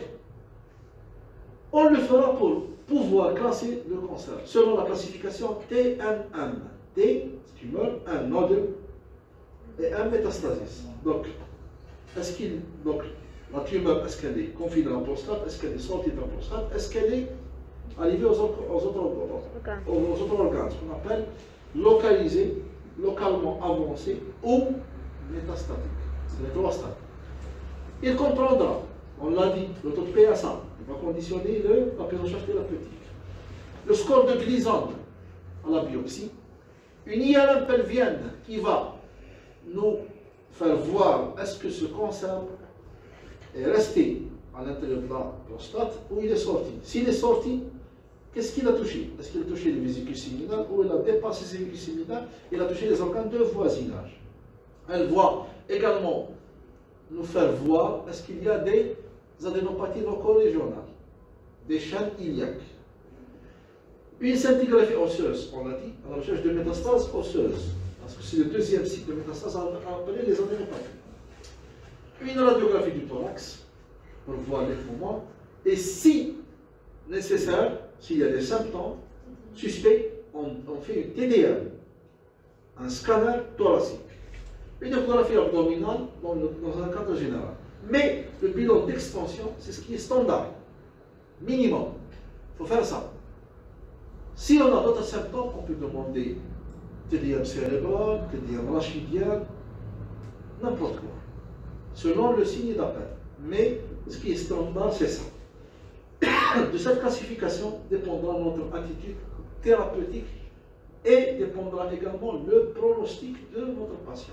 B: on le fera pour pouvoir classer le cancer selon la classification T M M. T, tumeur, un nodule et un métastasis. Donc, est-ce qu'il, donc, la tumeur, est-ce qu'elle est confinée dans la prostate? Est-ce qu'elle est sortie de la prostate? Est-ce qu'elle est arrivée aux autres, aux autres, aux, aux autres organes, ce qu'on appelle localisée, localement avancée ou métastatique? C'est les trois stades. Il comprendra, on l'a dit, le taux de P S A, il va conditionner le, la prise en charge thérapeutique. Le score de Gleason à la biopsie, une I R M pelvienne qui va nous faire voir est-ce que ce cancer est resté à l'intérieur de la prostate ou il est sorti. S'il est sorti, qu'est-ce qu'il a touché? Est-ce qu'il a touché les vésicules séminales ou il a dépassé ces vésicules séminales? Il a touché les organes de voisinage. Elle va également nous faire voir est-ce qu'il y a des adénopathies loco-régionales, des chaînes iliaques. Une scintigraphie osseuse, on l'a dit, à la recherche de métastases osseuses, parce que c'est le deuxième site de métastases appelé les adénopathies. Une radiographie du thorax, pour voir les poumons, et si nécessaire, s'il y a des symptômes suspects, on, on fait une T D M, un scanner thoracique. Une échographie abdominale dans, le, dans un cadre général. Mais le bilan d'extension, c'est ce qui est standard, minimum. Il faut faire ça. Si on a d'autres symptômes, on peut demander T D M cérébral, T D M rachidien, n'importe quoi, selon le signe d'appel. Mais ce qui est standard, c'est ça. De cette classification dépendra notre attitude thérapeutique et dépendra également le pronostic de notre patient.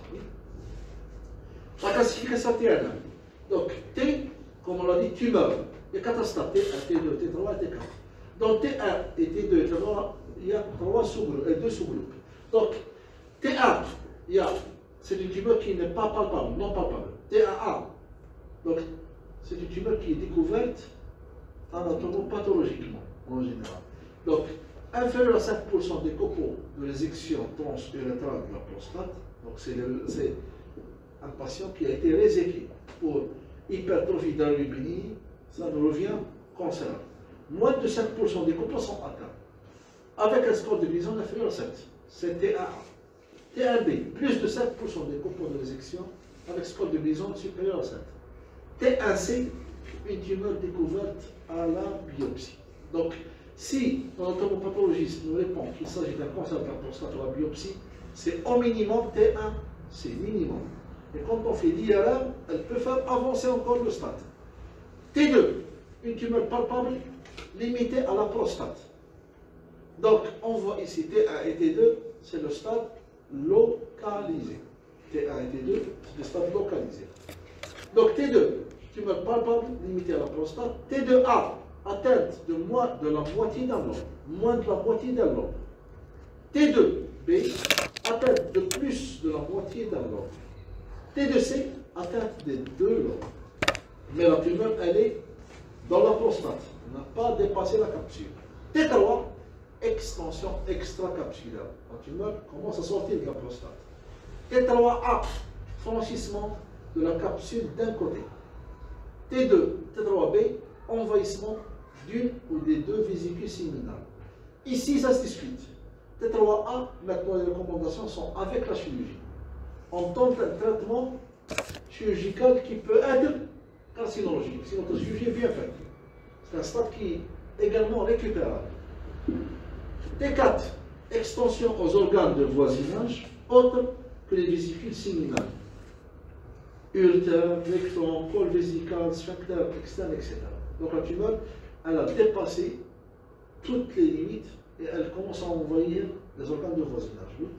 B: La classification T N M. Donc, T, comme on l'a dit, tumeur. Il y a quatre stades, T un, T deux, T trois et T quatre. Dans T un et T deux et T trois, il y a trois sous-groupes et deux sous-groupes. Donc, T un, il y a, c'est une tumeur qui n'est pas palpable, non palpable. T un A, donc, c'est une tumeur qui est découverte anatomopathologiquement, en général. Donc, inférieur à cinq pour cent des copeaux de résection transurétrale de la prostate, donc c'est un patient qui a été réséqué pour hypertrophie d'albuminie, ça nous revient cancer. Moins de cinq pour cent des copeaux sont atteints, avec un score de Gleason inférieur à sept. C'est T un A. T un B, plus de cinq pour cent des copeaux de résection, avec score de Gleason supérieur à sept. T un C, une tumeur découverte à la biopsie. Donc, si l'anatomopathologiste nous répond qu'il s'agit d'un cancer de la prostate à la biopsie, c'est au minimum T un, c'est minimum. Et quand on fait l'I R M, elle peut faire avancer encore le stade. T deux, une tumeur palpable limitée à la prostate. Donc, on voit ici T un et T deux, c'est le stade localisé. T un et T deux, c'est le stade localisé. Donc, T deux, tumeur palpable limitée à la prostate. T deux A, atteinte de, moins de la moitié d'un lobe, moins de la moitié d'un lobe. T deux B, atteinte de plus de la moitié d'un lobe. T deux C, atteinte des deux lobes. Mais la tumeur, elle est dans la prostate, elle n'a pas dépassé la capsule. T trois, extension extracapsulaire. La tumeur commence à sortir de la prostate. T trois A, franchissement de la capsule d'un côté. T deux, T trois B, envahissement d'une ou des deux vésicules séminales. Ici, ça se discute. T trois A, maintenant les recommandations sont avec la chirurgie. On tente un traitement chirurgical qui peut être carcinologique, si notre chirurgie est bien faite. C'est un stade qui est également récupérable. T quatre, extension aux organes de voisinage autres que les vésicules séminales. Urétère, rectum, col vésical, sphincter externe, et cetera. Donc la tumeur, elle a dépassé toutes les limites et elle commence à envahir les organes de voisinage. Oui.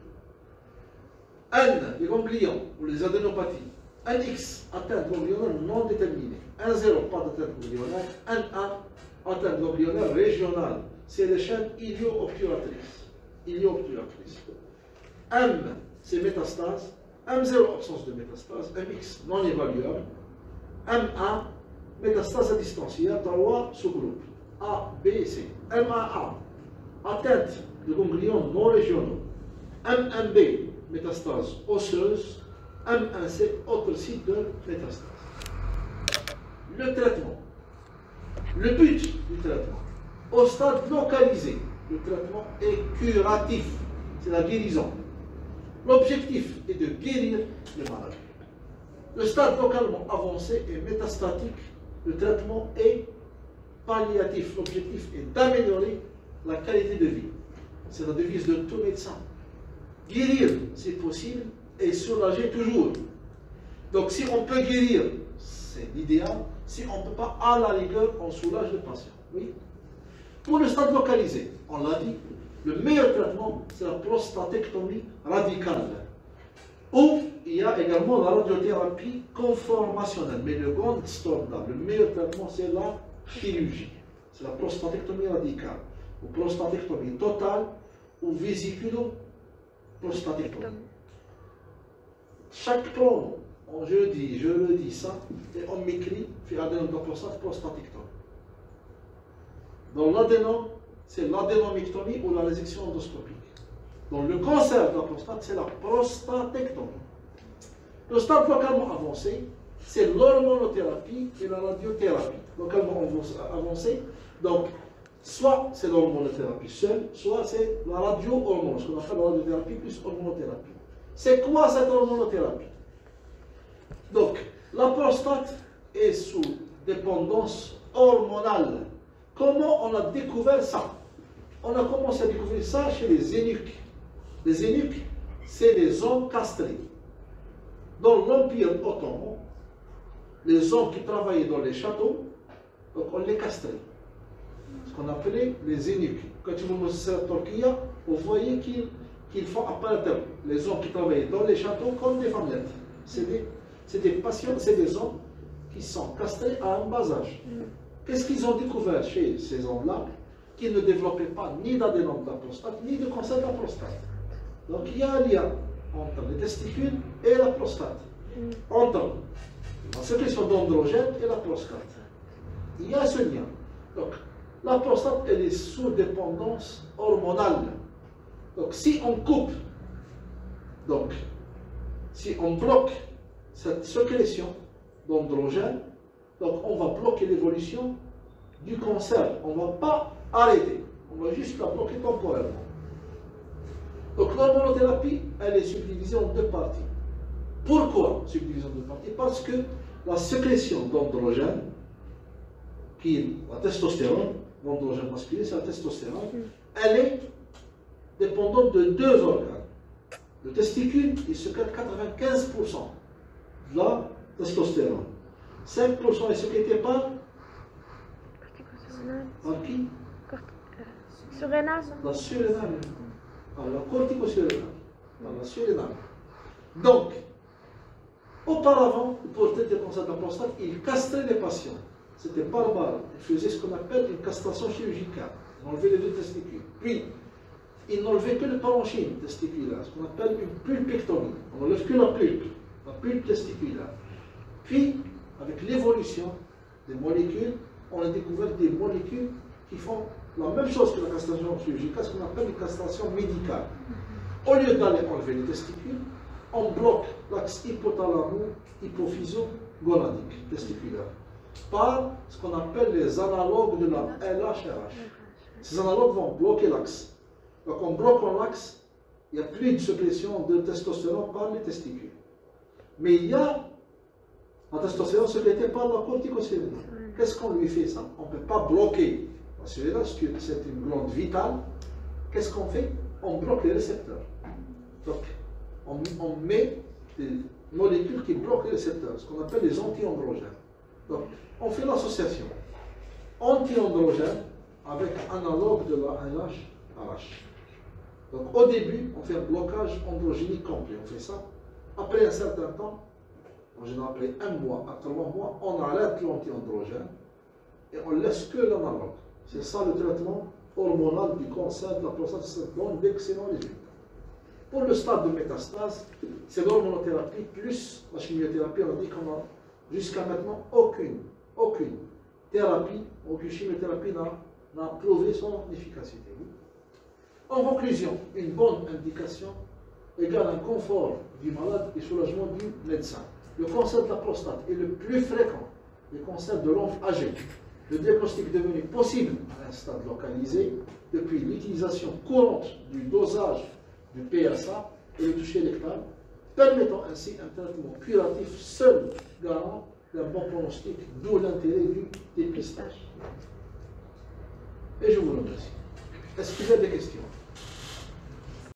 B: N, les ganglions ou les adénopathies. N X, atteinte ganglionnaire non déterminée. N zéro, pas d'atteinte ganglionnaire. N un, atteinte ganglionnaire régionale. C'est les chaînes ilio-obturatrices. Ilio-obturatrices. M, c'est métastase. M zéro, absence de métastase. M X, non évaluable. M un, métastase à distance. Il y a trois sous-groupes. A, B et C. M un A, atteinte de ganglions non régionaux. M un B, métastase osseuse. M un C, autre site de métastase. Le traitement. Le but du traitement. Au stade localisé, le traitement est curatif. C'est la guérison. L'objectif est de guérir les maladies. Le stade localement avancé est métastatique. Le traitement est palliatif. L'objectif est d'améliorer la qualité de vie. C'est la devise de tout médecin. Guérir, c'est possible, et soulager toujours. Donc si on peut guérir, c'est l'idéal. Si on ne peut pas, à la rigueur, on soulage le patient. Oui. Pour le stade localisé, on l'a dit, le meilleur traitement, c'est la prostatectomie radicale. Ou il y a également la radiothérapie conformationnelle. Mais le grand standard, le meilleur traitement, c'est la chirurgie. C'est la prostatectomie radicale. Ou prostatectomie totale, ou vésiculo-prostatectomie. Chaque pronom, je dis, je le dis ça, et on m'écrit, fait adénome de la prostate, prostatectomie. Dans l'adénome, c'est l'adénomectomie ou la résection endoscopique. Dans le cancer de la prostate, c'est la prostatectomie. Le stade localement avancé, c'est l'hormonothérapie et la radiothérapie. Localement avancé, donc, soit c'est l'hormonothérapie seule, soit c'est la radio-hormone, ce qu'on appelle la radiothérapie plus hormonothérapie. C'est quoi cette hormonothérapie? Donc, la prostate est sous dépendance hormonale. Comment on a découvert ça? On a commencé à découvrir ça chez les eunuques. Les eunuques, c'est les hommes castrés. Dans l'Empire ottoman, les hommes qui travaillaient dans les châteaux, donc on les castrait. Ce qu'on appelait les eunuques. Quand vous montrez la Turquie, vous voyez qu'ils qu'ils font apparaître les hommes qui travaillaient dans les châteaux comme des femmettes. C'est des, des patients, c'est des hommes qui sont castrés à un bas âge. Qu'est-ce qu'ils ont découvert chez ces hommes-là? Qu'ils ne développaient pas ni d'adénome de la prostate, ni de cancer de la prostate. Donc il y a un lien entre les testicules et la prostate. Entre la sécrétion d'androgène et la prostate. Il y a ce lien. Donc la prostate, elle est sous dépendance hormonale. Donc si on coupe, donc si on bloque cette sécrétion d'androgène, donc on va bloquer l'évolution du cancer. On ne va pas arrêter, on va juste la bloquer temporairement. Donc l'hormonothérapie, elle est subdivisée en deux parties. Pourquoi subdivisée en deux parties? Parce que la sécrétion d'androgène, qui est la testostérone, l'androgène masculin, c'est la testostérone, elle est dépendante de deux organes. Le testicule, il sécrète quatre-vingt-quinze pour cent de la testostérone. cinq pour cent est sécrété par par qui?
A: Surrénale.
B: La surrénale. Par la corticosurrénale. Par la surrénale. Donc, auparavant, pour traiter le cancer de la prostate, ils castraient les patients. C'était barbare. Ils faisaient ce qu'on appelle une castration chirurgicale. Ils enlevaient les deux testicules. Puis, ils n'enlevaient que le parenchyme testiculaire, ce qu'on appelle une pulpectomie. On n'enlève que la pulpe, la pulpe testiculaire. Puis, avec l'évolution des molécules, on a découvert des molécules qui font la même chose que la castration chirurgicale, ce qu'on appelle une castration médicale. Au lieu d'aller enlever les testicules, on bloque l'axe hypothalamo-hypophyso-gonadique testiculaire. par ce qu'on appelle les analogues de la L H R H. Ces analogues vont bloquer l'axe. Donc en bloquant l'axe, il n'y a plus de sécrétion de testostérone par les testicules. Mais il y a la testostérone sécrétée par la corticocérine. Qu'est-ce qu'on lui fait ça? On ne peut pas bloquer la cellule, c'est une glande vitale. Qu'est-ce qu'on fait? On bloque les récepteurs. Donc on, on met des molécules qui bloquent les récepteurs, ce qu'on appelle les anti-androgènes. Donc on fait l'association anti-androgène avec analogue de la L H R H. Donc au début, on fait un blocage androgénique complet, on fait ça. Après un certain temps, en général après un mois, à trois mois, on arrête l'anti-androgène et on laisse que l'analogue. C'est ça le traitement hormonal du cancer de la prostate, c'est bon d'excellents résultats. Pour le stade de métastase, c'est l'hormonothérapie plus la chimiothérapie. On dit qu'on a jusqu'à maintenant aucune, aucune thérapie, aucune chimiothérapie n'a prouvé son efficacité. En conclusion, une bonne indication égale un confort du malade et soulagement du médecin. Le cancer de la prostate est le plus fréquent des cancers de l'homme âgé. Le diagnostic est devenu possible à un stade localisé depuis l'utilisation courante du dosage du P S A et le toucher rectal, permettant ainsi un traitement curatif seul garant d'un bon pronostic, d'où l'intérêt du dépistage. Et je vous remercie. Est-ce qu'il y a des questions?